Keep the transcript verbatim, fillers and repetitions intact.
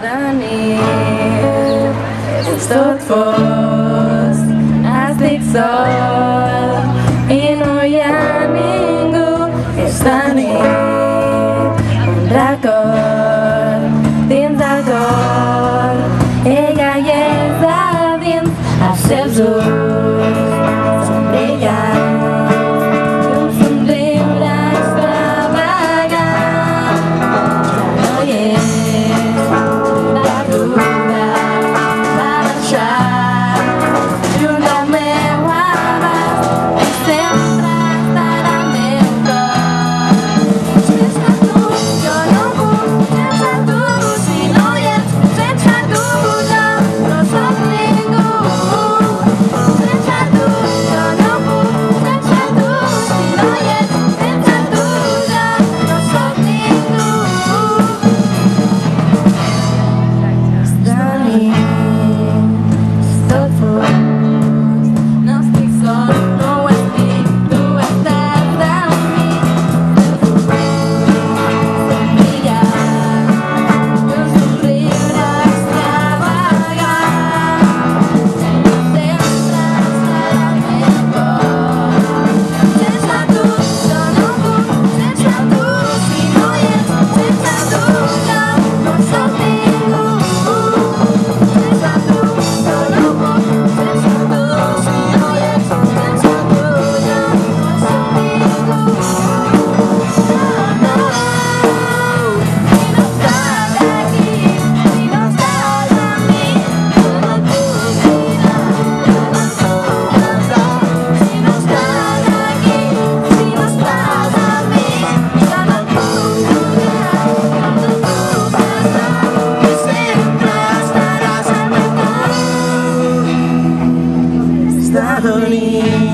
De nit és tot fos, estic sol i no hi ha ningú. És de nit, un record dins el cor, ella hi és a dins, els seus ulls són brillants i un somriure extravagant. Ja no hi és la dura, va deixar lluny del meu abast i sempre estarà al meu cor. Sense tu jo no puc, sense tu si no hi ets, sense tu jo no soc ningú. Sense tu jo no puc, sense tu si no hi ets, sense tu jo no soc ningú. De nit, tot fos, no estic sol, no ho estic, tu estàs amb mi. Som brillants, i un somriure extravagant, sempre estarà al meu cor. Sense tu jo no puc, sense tu si no hi ets, sense tu jo no soc ningú. Sense tu jo no puc, sense tu si no hi ets, sense tu jo no soc ningú. No, no, si no estàs aquí, si no estàs amb mi, jo no et puc mirar, jo no et puc pensar. Si no estàs aquí, si no estàs amb mi, jo no et puc tocar, jo no et puc besar, i sempre estaràs al meu cor. És de nit.